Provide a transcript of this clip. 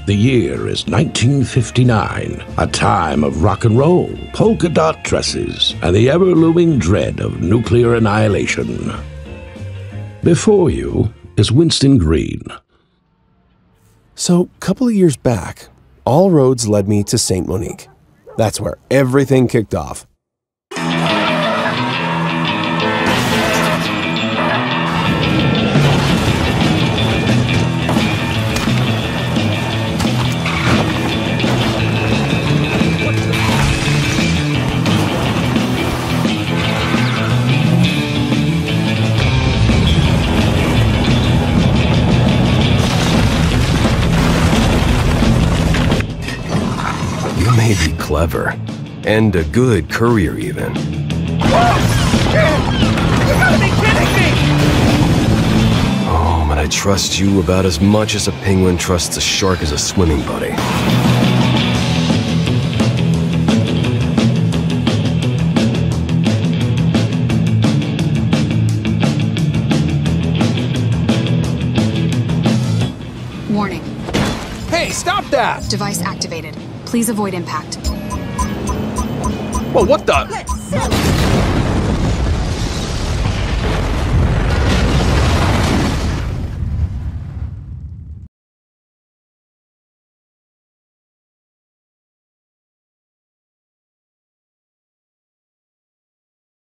The year is 1959, a time of rock and roll, polka dot dresses, and the ever-looming dread of nuclear annihilation. Before you is Winston Green. So, a couple of years back, all roads led me to Saint Monique. That's where everything kicked off. May be clever. And a good courier, even. Whoa! You gotta be kidding me! Oh, but I trust you about as much as a penguin trusts a shark as a swimming buddy. Warning. Hey, stop that! Device activated. Please avoid impact. Well, what the?